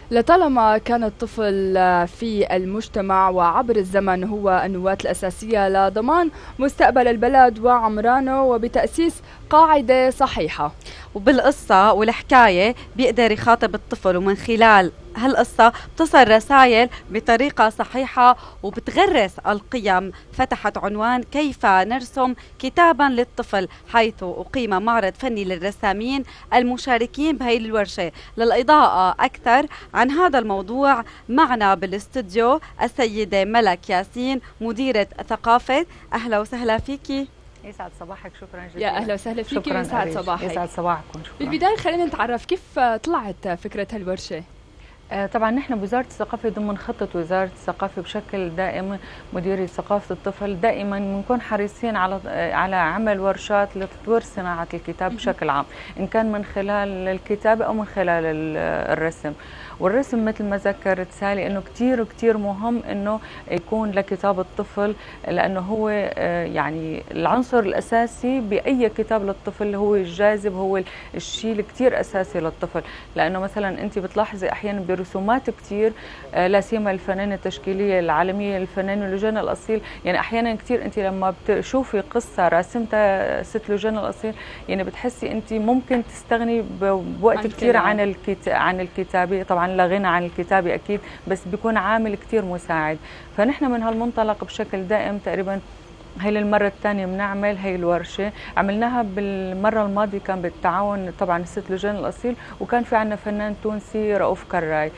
لطالما كان الطفل في المجتمع وعبر الزمن هو النواة الأساسية لضمان مستقبل البلد وعمرانه وبتأسيس قاعدة صحيحة. وبالقصة والحكاية بيقدر يخاطب الطفل، ومن خلال هالقصة بتصل رسائل بطريقة صحيحة وبتغرس القيم. فتحت عنوان كيف نرسم كتابا للطفل، حيث أقيم معرض فني للرسامين المشاركين بهي الورشة. للإضاءة أكثر عن هذا الموضوع معنا بالاستوديو السيدة ملك ياسين، مديرة ثقافة. أهلا وسهلا فيكي. يسعد صباحك، شكرا جزيلا. يا أهلا وسهلا فيكي ويسعد صباحك. يسعد صباحكم، شكرا. بالبداية خلينا نتعرف كيف طلعت فكرة هالورشة. طبعا نحن بوزارة الثقافة ضمن خطة وزارة الثقافة بشكل دائم، مديرية ثقافة الطفل دائما بنكون حريصين على عمل ورشات لتطوير صناعة الكتاب بشكل عام، إن كان من خلال الكتابة أو من خلال الرسم. والرسم مثل ما ذكرت سالي انه كثير مهم انه يكون لكتاب الطفل، لانه هو يعني العنصر الاساسي باي كتاب للطفل، هو الجاذب، هو الشيء اللي كثير اساسي للطفل. لانه مثلا انت بتلاحظي احيانا برسومات كثير، لا سيما الفنانه التشكيليه العالميه، الفنان لوجان الاصيل، يعني احيانا كثير انت لما بتشوفي قصه راسمتها ست لوجان الاصيل، يعني بتحسي انت ممكن تستغني بوقت كثير عن الكتابه. طبعا لا غنى عن الكتابة أكيد، بس بيكون عامل كتير مساعد. فنحن من هالمنطلق بشكل دائم تقريبا هي للمرة الثانية بنعمل هي الورشة. عملناها بالمرة الماضية كان بالتعاون طبعا الست لوجان الأصيل، وكان في عنا فنان تونسي رؤوف كراي.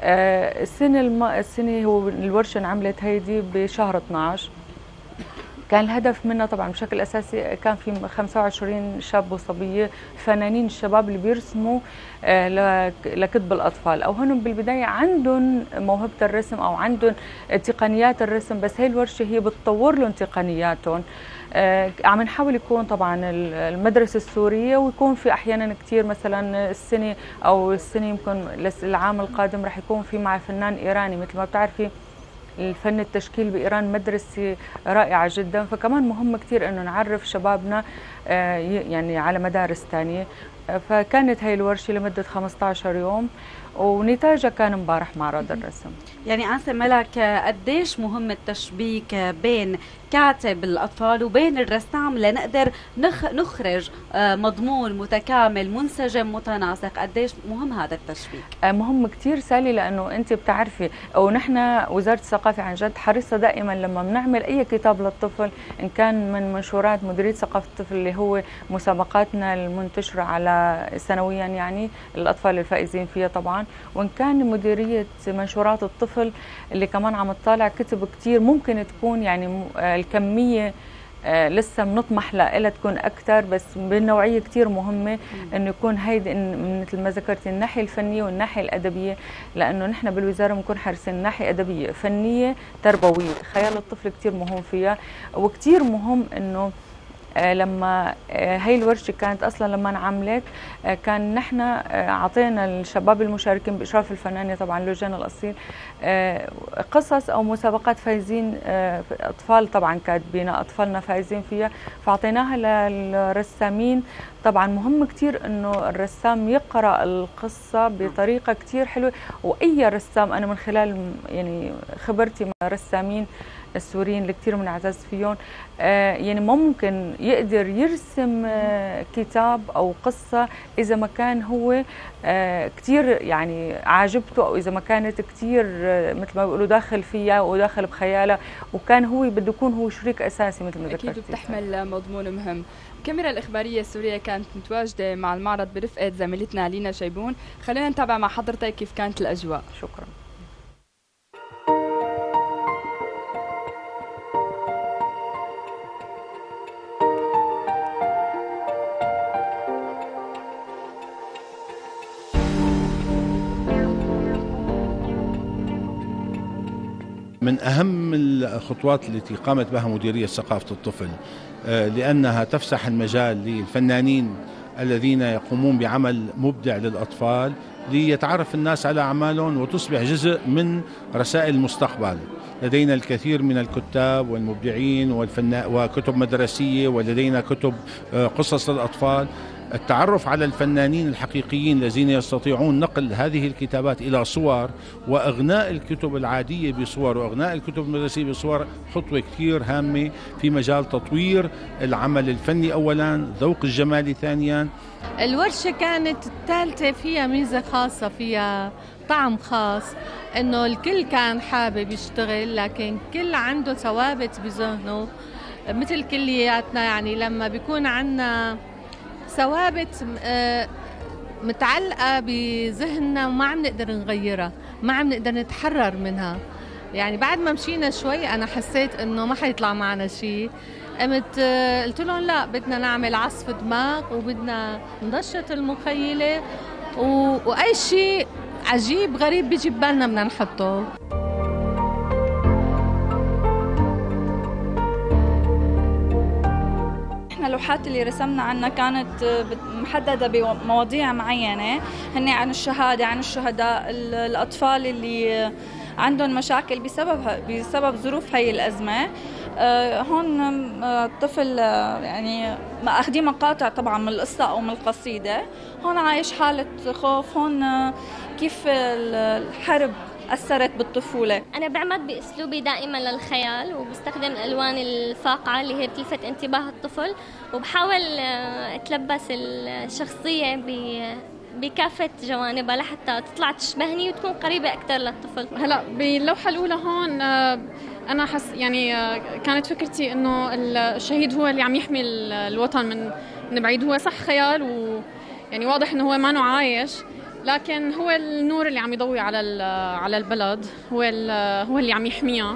السنة هو الورشة انعملت هيدي بشهر 12. كان الهدف منها طبعا بشكل اساسي كان في 25 شاب وصبيه فنانين الشباب اللي بيرسموا لكتب الاطفال، او هن بالبدايه عندهم موهبه الرسم او عندهم تقنيات الرسم، بس هي الورشه هي بتطور لهم تقنياتهم. عم نحاول يكون طبعا المدرسه السوريه، ويكون في احيانا كثير مثلا السنه يمكن العام القادم رح يكون في مع فنان ايراني. مثل ما بتعرفي الفن التشكيل بإيران مدرسة رائعة جدا، فكمان مهم كتير أنه نعرف شبابنا يعني على مدارس تانية. فكانت هاي الورشة لمدة 15 يوم، ونتاجها كان مبارح معرض الرسم. يعني أنسة ملك، قديش مهم التشبيك بين كاتب الأطفال وبين الرسام لنقدر نخرج مضمون متكامل منسجم متناسق؟ قديش مهم هذا التشبيك؟ مهم كتير سالي، لأنه أنت بتعرفي ونحن وزارة الثقافة عن جد حريصة دائما لما بنعمل أي كتاب للطفل، إن كان من منشورات مديرية ثقافة الطفل اللي هو مسابقاتنا المنتشرة على سنويا يعني الأطفال الفائزين فيها طبعا، وإن كان مديرية منشورات الطفل اللي كمان عم تطالع كتب كتير ممكن تكون يعني الكمية لسه بنطمح لها تكون أكثر، بس بالنوعية كتير مهمة إنه يكون هيدي مثل ما ذكرتي الناحية الفنية والناحية الأدبية، لأنه نحن بالوزارة بنكون حارسين الناحية أدبية فنية تربوية. خيال الطفل كتير مهم فيها، وكتير مهم إنه لما هي الورشة كانت أصلا لما انعملت كان نحن عطينا الشباب المشاركين بإشراف الفنانة طبعا لوجان الأصيل قصص أو مسابقات فايزين أطفال طبعا كاتبينها، أطفالنا فايزين فيها، فأعطيناها للرسامين. طبعا مهم كتير إنه الرسام يقرأ القصة بطريقة كتير حلوة، وأي رسام أنا من خلال يعني خبرتي مع رسامين السوريين اللي كثير بنعتز فيهم يعني ممكن يقدر يرسم كتاب او قصه اذا ما كان هو كثير يعني عاجبته، او اذا ما كانت كثير مثل ما بيقولوا داخل فيها وداخل بخيالها، وكان هو بده يكون هو شريك اساسي مثل ما ذكرتي. اكيد بتحمل مضمون مهم. الكاميرا الإخبارية السورية كانت متواجدة مع المعرض برفقة زميلتنا لينا شيبون. خلينا نتابع مع حضرتك كيف كانت الأجواء. شكرا. من أهم الخطوات التي قامت بها مديرية ثقافة الطفل لأنها تفسح المجال للفنانين الذين يقومون بعمل مبدع للأطفال ليتعرف الناس على أعمالهم وتصبح جزء من رسائل المستقبل. لدينا الكثير من الكتاب والمبدعين وكتب مدرسية، ولدينا كتب قصص للأطفال. التعرف على الفنانين الحقيقيين الذين يستطيعون نقل هذه الكتابات إلى صور، وإغناء الكتب العادية بصور وإغناء الكتب المدرسية بصور، خطوة كثير هامة في مجال تطوير العمل الفني أولا، ذوق الجمالي ثانيا. الورشة كانت الثالثة فيها ميزة خاصة، فيها طعم خاص، انه الكل كان حابب يشتغل، لكن كل عنده ثوابت بذهنه مثل كلياتنا. يعني لما بيكون عنا ثوابت متعلقة بذهننا وما عم نقدر نغيرها، ما عم نقدر نتحرر منها. يعني بعد ما مشينا شوي أنا حسيت إنه ما حيطلع معنا شيء، قلت لهم لا، بدنا نعمل عصف دماغ وبدنا ننشط المخيلة، وأي شيء عجيب غريب بيجي ببالنا بدنا نحطه. اللوحات اللي رسمنا عنها كانت محددة بمواضيع معينة، هن عن الشهادة، عن الشهداء، الأطفال اللي عندهم مشاكل بسبب ظروف هاي الأزمة. هون الطفل يعني أخذين مقاطع طبعا من القصة أو من القصيدة، هون عايش حالة خوف، هون كيف الحرب أثرت بالطفولة. أنا بعمد بأسلوبي دائما للخيال، وبستخدم الألوان الفاقعة اللي هي بتلفت انتباه الطفل، وبحاول أتلبس الشخصية بكافة جوانبها لحتى تطلع تشبهني وتكون قريبة أكثر للطفل. هلا باللوحة الأولى هون أنا يعني كانت فكرتي إنه الشهيد هو اللي عم يحمي الوطن من بعيد. هو صح خيال، ويعني واضح إنه هو ما نوع عايش، لكن هو النور اللي عم يضوي على البلد، هو اللي عم يحميها.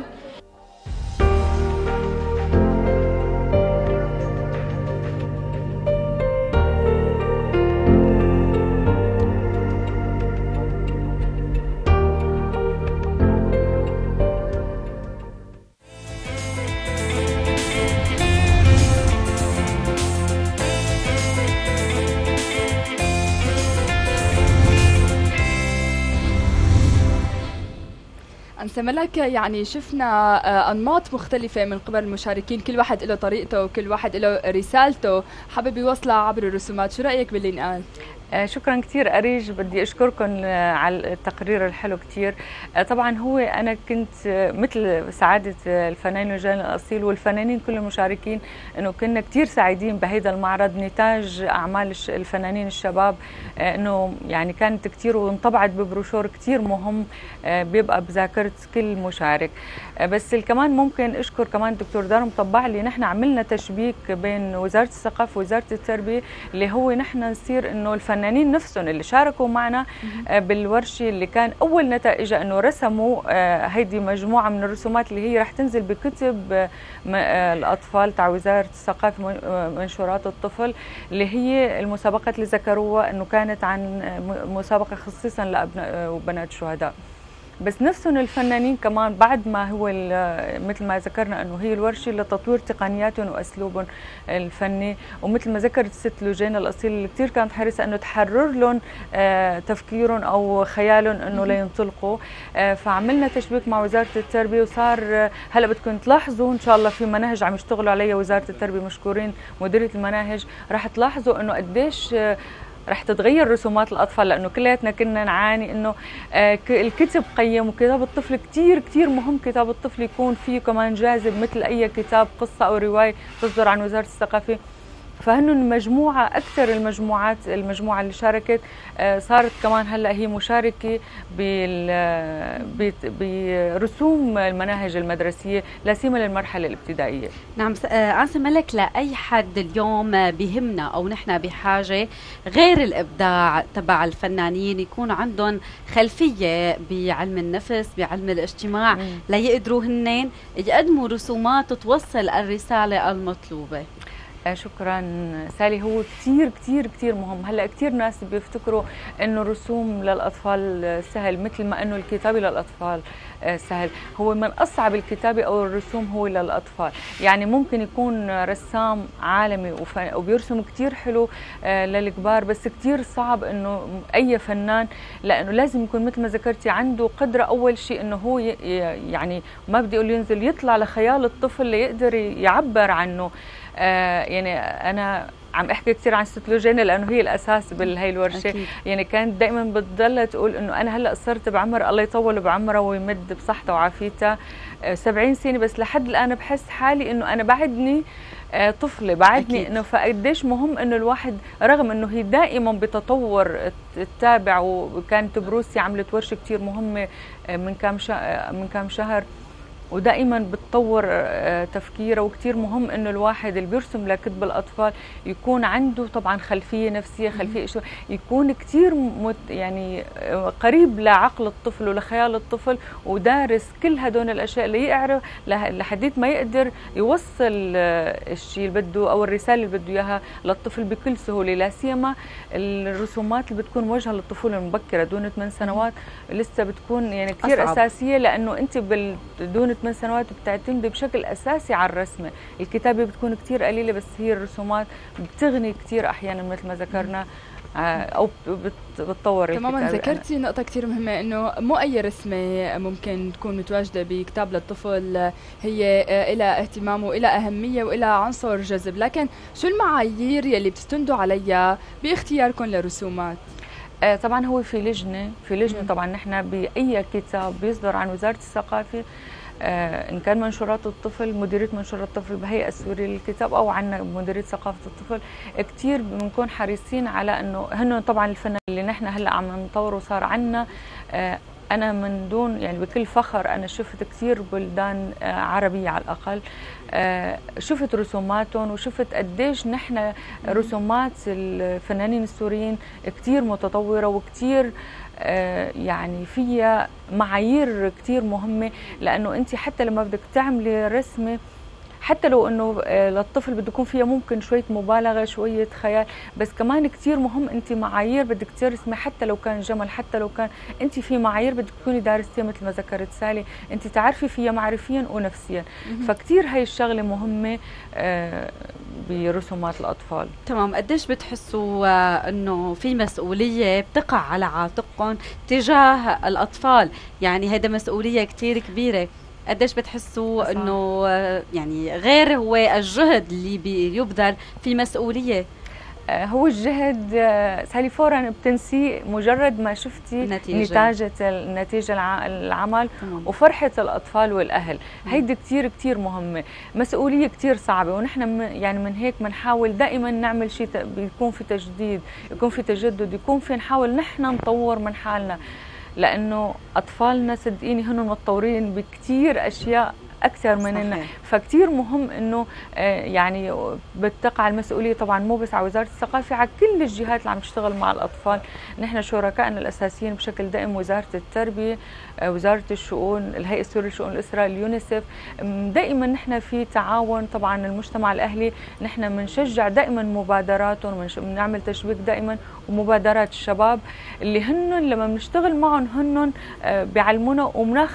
أنسة ملك، يعني شفنا أنماط مختلفة من قبل المشاركين، كل واحد له طريقته وكل واحد له رسالته حابب يوصلها عبر الرسومات. شو رأيك باللي انقال؟ شكرا كثير أريج، بدي أشكركم على التقرير الحلو كثير. طبعا هو أنا كنت مثل سعادة الفنان وجان الأصيل والفنانين كل المشاركين، أنه كنا كثير سعيدين بهذا المعرض، نتاج أعمال الفنانين الشباب، أنه يعني كانت كثير وانطبعت ببروشور كثير مهم بيبقى بذاكرة كل مشارك. بس كمان ممكن أشكر كمان الدكتور دار مطبع اللي نحن عملنا تشبيك بين وزارة الثقافة ووزارة التربية، اللي هو نحن نصير أنه الفنانين نفسهم اللي شاركوا معنا بالورشة، اللي كان أول نتائجها أنه رسموا هيدي مجموعة من الرسومات اللي هي رح تنزل بكتب الأطفال تاع وزارة الثقافة، منشورات الطفل، اللي هي المسابقات اللي ذكروها أنه كانت عن مسابقة خصيصا لأبناء وبنات الشهداء. بس نفسهم الفنانين كمان بعد ما هو مثل ما ذكرنا انه هي الورشه لتطوير تقنياتهم واسلوبهم الفني، ومثل ما ذكرت الست لوجين الاصيل اللي كثير كانت حريصه انه تحرر لهم تفكيرهم او خيالهم انه لينطلقوا. فعملنا تشبيك مع وزاره التربيه، وصار هلا بدكم تلاحظوا ان شاء الله في مناهج عم يشتغلوا عليها وزاره التربيه، مشكورين مديريه المناهج، راح تلاحظوا انه قديش رح تتغير رسومات الأطفال، لأنه كلياتنا كنا نعاني إنه الكتب قيم، وكتاب الطفل كتير كتير مهم كتاب الطفل يكون فيه كمان جاذب مثل أي كتاب قصة أو رواية تصدر عن وزارة الثقافة. فهن مجموعة أكثر المجموعة اللي شاركت صارت كمان هلأ هي مشاركة برسوم المناهج المدرسية لا سيما للمرحلة الابتدائية. نعم أنسة ملك، لأي حد اليوم بيهمنا أو نحن بحاجة غير الإبداع تبع الفنانين يكون عندهم خلفية بعلم النفس بعلم الاجتماع ليقدروا هنين يقدموا رسومات توصل الرسالة المطلوبة. شكرا سالي، هو كتير كتير كتير مهم. هلا كتير ناس بيفتكروا انه الرسوم للاطفال سهل، مثل ما انه الكتابه للاطفال سهل. هو من اصعب الكتابه او الرسوم هو للاطفال. يعني ممكن يكون رسام عالمي وبيرسم كتير حلو للكبار، بس كتير صعب انه اي فنان، لانه لازم يكون مثل ما ذكرتي عنده قدره اول شيء انه هو يعني ما بدي اقول ينزل، يطلع لخيال الطفل ليقدر يعبر عنه. يعني أنا عم احكي كثير عن ست لوجينا لانه هي الاساس بهي الورشه. أكيد. يعني كانت دائما بتضل تقول انه انا هلا صرت بعمر الله يطول بعمرها ويمد بصحتها وعافيتها 70 سنه، بس لحد الان بحس حالي انه انا بعدني طفله، بعدني انه فقديش مهم انه الواحد رغم انه هي دائما بتطور تتابع. وكانت بروسيا عملت ورشه كثير مهمه من كم شهر ودائما بتطور تفكيره. وكثير مهم انه الواحد اللي بيرسم لكتب الاطفال يكون عنده طبعا خلفيه نفسيه، خلفيه يكون كثير يعني قريب لعقل الطفل ولخيال الطفل ودارس كل هدول الاشياء ليعرف لحديت ما يقدر يوصل الشيء اللي بده او الرساله اللي بده اياها للطفل بكل سهوله. لا سيما الرسومات اللي بتكون موجهه للطفوله المبكره دون 8 سنوات لسه بتكون يعني كثير اساسيه، لانه انت دون 8 سنوات بتعتمدي بشكل اساسي على الرسمه. الكتابه بتكون كثير قليله بس هي الرسومات بتغني كثير احيانا مثل ما ذكرنا او بتطور الكتابه. تماما ذكرتي نقطه كثير مهمه انه مو اي رسمه ممكن تكون متواجده بكتاب للطفل هي لها اهتمام والها اهميه والها عنصر جذب، لكن شو المعايير يلي بتستندوا عليها باختياركم للرسومات؟ طبعا هو في لجنه طبعا نحن باي كتاب بيصدر عن وزاره الثقافه إن كان منشورات الطفل مديرية منشورات الطفل بهيئة السورية للكتاب أو عنا مديرية ثقافة الطفل، كتير بنكون حريصين على إنه هن طبعا الفن اللي نحن هلا عم نطوره صار عنا. أنا من دون يعني بكل فخر أنا شفت كثير بلدان عربية على الأقل، شفت رسوماتهم وشفت قديش نحن رسومات الفنانين السوريين كثير متطورة وكثير يعني فيها معايير كثير مهمة. لأنه أنت حتى لما بدك تعملي رسمة حتى لو انه للطفل بده يكون فيها ممكن شويه مبالغه شويه خيال، بس كمان كثير مهم انت معايير بدك ترسمي حتى لو كان جمل، حتى لو كان انت في معايير بدك تكوني دارستيها مثل ما ذكرت سالي، انت تعرفي فيها معرفيا ونفسيا. فكثير هي الشغله مهمه برسومات الاطفال. تمام. قديش بتحسوا انه في مسؤوليه بتقع على عاتقكم تجاه الاطفال؟ يعني هيدا مسؤوليه كثير كبيره. قديش بتحسوا انه يعني غير هو الجهد اللي بيبذل في مسؤوليه؟ هو الجهد سالي فورا بتنسي مجرد ما شفتي نتيجة العمل وفرحة الأطفال والأهل. هيدي كتير مهمة، مسؤولية كتير صعبة، ونحن يعني من هيك بنحاول دائما نعمل شيء بيكون في تجديد، يكون في تجدد، يكون في نحاول نحن نطور من حالنا، لأنه أطفالنا صدقيني هن متطورين بكتير أشياء أكثر مننا. فكتير مهم إنه يعني بتقع المسؤولية طبعا مو بس على وزارة الثقافة، على كل الجهات اللي عم تشتغل مع الأطفال. نحن شركائنا الأساسيين بشكل دائم وزارة التربية، وزارة الشؤون، الهيئة السورية لشؤون الأسرة، اليونيسف، دائما نحن في تعاون. طبعا المجتمع الأهلي نحن بنشجع دائما مبادراتهم، بنعمل تشويق دائما ومبادرات الشباب اللي هن لما بنشتغل معهم هن بيعلمونا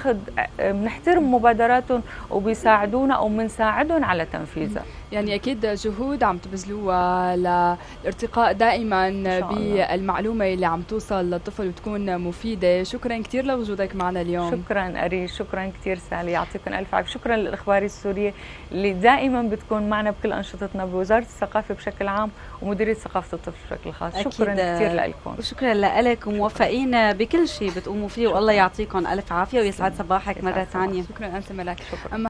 بنحترم مبادراتهم وبيساعدونا او بنساعدهم على تنفيذها. يعني اكيد جهود عم تبذلوها للارتقاء دائما بالمعلومه اللي عم توصل للطفل وتكون مفيده. شكرا كثير لوجودك معنا اليوم. شكرا أريج، شكرا كثير سالي، يعطيكم الف عافيه. شكرا للاخباريه السوريه اللي دائما بتكون معنا بكل انشطتنا بوزاره الثقافه بشكل عام ومديريه ثقافه الطفل بشكل خاص. شكرا كثير لكم وشكرا لك وموفقين بكل شيء بتقوموا فيه، والله يعطيكم الف عافيه ويسعد صباحك مره ثانيه. شكرا انت ملاك. شكرا.